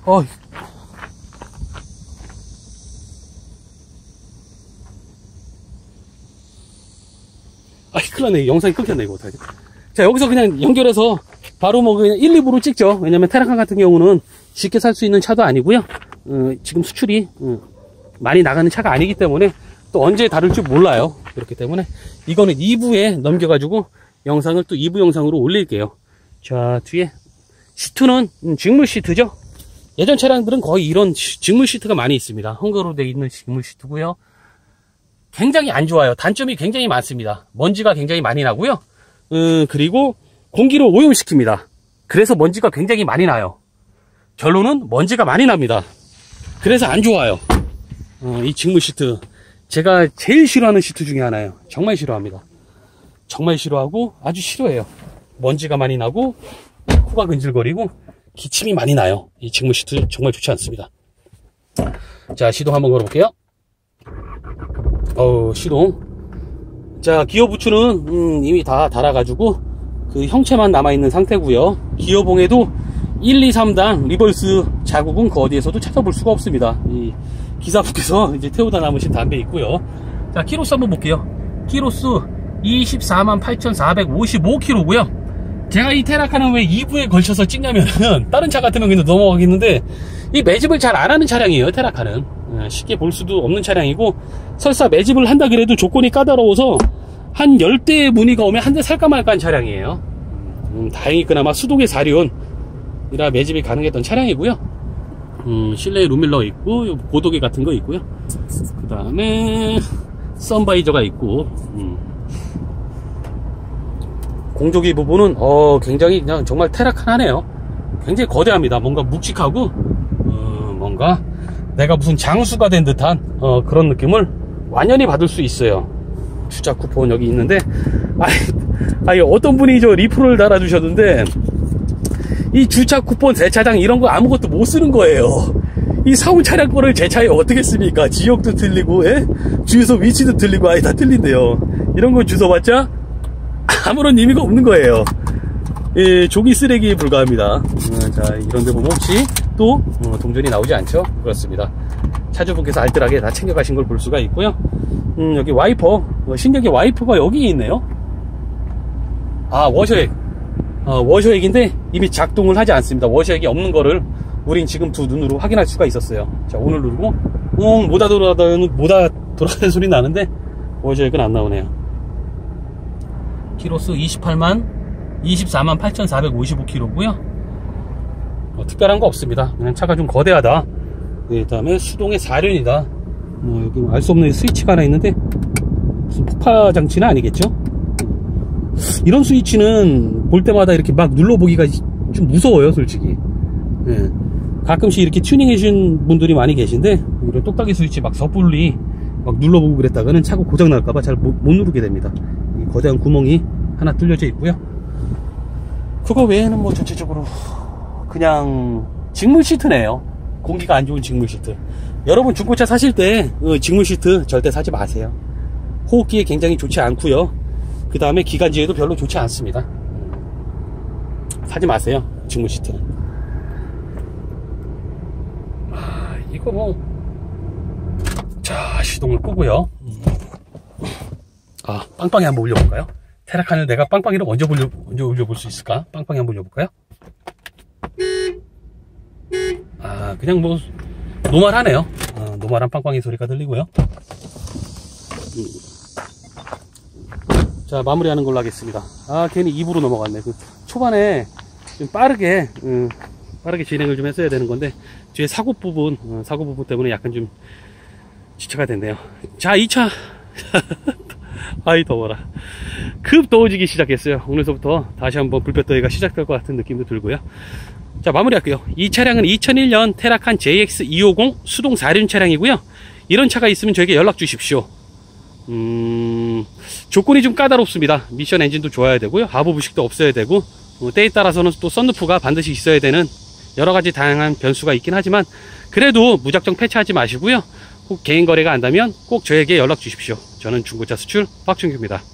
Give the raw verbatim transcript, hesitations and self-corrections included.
어. 아, 큰일 났네. 영상이 끊겼네, 이거 어떡하지? 자, 여기서 그냥 연결해서 바로 뭐 그냥 일, 이 부로 찍죠. 왜냐면 테라칸 같은 경우는 쉽게 살 수 있는 차도 아니고요. 어, 지금 수출이 어, 많이 나가는 차가 아니기 때문에 또 언제 다룰지 몰라요. 그렇기 때문에 이거는 이 부에 넘겨가지고 영상을 또 이 부 영상으로 올릴게요. 자, 뒤에 시트는 음, 직물 시트죠. 예전 차량들은 거의 이런 직물 시트가 많이 있습니다. 헝가로 되어 있는 직물 시트고요. 굉장히 안 좋아요. 단점이 굉장히 많습니다. 먼지가 굉장히 많이 나고요. 음, 그리고 공기를 오염시킵니다. 그래서 먼지가 굉장히 많이 나요. 결론은 먼지가 많이 납니다. 그래서 안 좋아요. 어, 이 직물 시트 제가 제일 싫어하는 시트 중에 하나예요. 정말 싫어합니다. 정말 싫어하고 아주 싫어해요. 먼지가 많이 나고 코가 근질거리고 기침이 많이 나요. 이 직물 시트 정말 좋지 않습니다. 자, 시동 한번 걸어볼게요. 어우, 시동. 자, 기어 부츠는 음, 이미 다 달아가지고 그 형체만 남아있는 상태고요. 기어봉에도 일, 이, 삼단 리버스 자국은 그 어디에서도 찾아볼 수가 없습니다. 이 기사분께서 이제 태우다 남으신 담배 있고요. 자, 키로수 한번 볼게요. 키로수 이십사만 팔천사백오십오 킬로미터고요. 제가 이 테라칸은 왜 이 부에 걸쳐서 찍냐면은 다른 차 같으면 그냥 넘어가겠는데 이 매집을 잘 안 하는 차량이에요. 테라칸은 쉽게 볼 수도 없는 차량이고, 설사 매집을 한다 그래도 조건이 까다로워서 한 열 대의 문의가 오면 한 대 살까 말까 한 차량이에요. 음, 다행히 그나마 수동의 사륜이라 매집이 가능했던 차량이고요. 음, 실내에 룸밀러 있고 고도기 같은 거 있고요. 그 다음에 선바이저가 있고, 음. 공조기 부분은 어 굉장히 그냥 정말 테라칸하네요. 굉장히 거대합니다. 뭔가 묵직하고 어, 뭔가 내가 무슨 장수가 된 듯한 어, 그런 느낌을 완연히 받을 수 있어요. 주차 쿠폰 여기 있는데, 아이, 아이 어떤 분이 저 리플을 달아주셨는데 이 주차 쿠폰 세차장 이런 거 아무것도 못 쓰는 거예요. 이 사온 차량 거를 제 차에 어떻게 씁니까? 지역도 틀리고, 예? 주유소 위치도 틀리고, 아예 다 틀린데요. 이런 거 주워봤자 아무런 의미가 없는 거예요. 예, 종이 쓰레기에 불과합니다. 어, 자, 이런 데 보면 혹시 또 어, 동전이 나오지 않죠? 그렇습니다. 차주분께서 알뜰하게 다 챙겨가신 걸 볼 수가 있고요. 음, 여기 와이퍼, 어, 신기하게 와이퍼가 여기 있네요. 아, 워셔액. 어, 워셔액인데 이미 작동을 하지 않습니다. 워셔액이 없는 거를 우린 지금 두 눈으로 확인할 수가 있었어요. 자, 오늘 누르고 웅 뭐다 돌아다니는 뭐다 돌아다니는 소리 나는데 워셔액은 안 나오네요. 키로수 이십사만 팔천사백오십오 킬로미터고요. 뭐 특별한 거 없습니다. 그냥 차가 좀 거대하다. 그 다음에 수동의 사륜이다. 뭐 여기 알 수 없는 스위치가 하나 있는데 무슨 폭파 장치는 아니겠죠? 이런 스위치는 볼 때마다 이렇게 막 눌러보기가 좀 무서워요, 솔직히. 예. 가끔씩 이렇게 튜닝해 주신 분들이 많이 계신데 이런 똑딱이 스위치 막 섣불리 막 눌러보고 그랬다가는 차가 고장 날까봐 잘 못 누르게 됩니다. 이 거대한 구멍이 하나 뚫려져 있고요. 그거 외에는 뭐 전체적으로 그냥 직물 시트네요. 공기가 안 좋은 직물 시트. 여러분 중고차 사실 때 어, 직물 시트 절대 사지 마세요. 호흡기에 굉장히 좋지 않고요. 그 다음에 기관지에도 별로 좋지 않습니다. 사지 마세요, 직물 시트는. 아, 이거 뭐, 자, 시동을 끄고요. 아, 빵빵히 한번 올려볼까요? 테라칸을 내가 빵빵이로 언제 올려, 언제 올려볼 수 있을까? 빵빵히 한번 올려볼까요? 아, 그냥 뭐 노말하네요. 아, 노말한 빵빵이 소리가 들리고요. 음. 자, 마무리하는 걸로 하겠습니다. 아, 괜히 이 부로 넘어갔네. 그 초반에 좀 빠르게 음, 빠르게 진행을 좀 했어야 되는 건데 뒤에 사고 부분 어, 사고 부분 때문에 약간 좀 지체가 됐네요. 자, 이 차 아이 더워라. 급 더워지기 시작했어요. 오늘서부터 다시 한번 불볕더위가 시작될 것 같은 느낌도 들고요. 자, 마무리할게요. 이 차량은 이천일 년 테라칸 제이엑스 이백오십 수동 사륜 차량이고요. 이런 차가 있으면 저에게 연락 주십시오. 음, 조건이 좀 까다롭습니다. 미션 엔진도 좋아야 되고요. 하부 부식도 없어야 되고, 어, 때에 따라서는 또 썬루프가 반드시 있어야 되는 여러가지 다양한 변수가 있긴 하지만 그래도 무작정 폐차하지 마시고요. 혹 개인 거래가 안다면 꼭 저에게 연락 주십시오. 저는 중고차 수출 박준규입니다.